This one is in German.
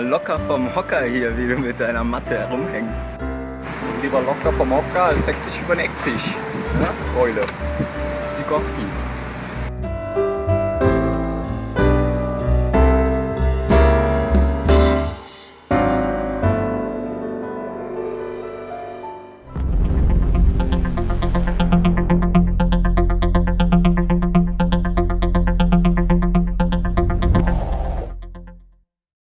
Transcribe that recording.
locker vom Hocker hier, wie du mit deiner Matte herumhängst. Lieber locker vom Hocker als hektisch über den Ecktisch. Ja? Keule. Sikorski.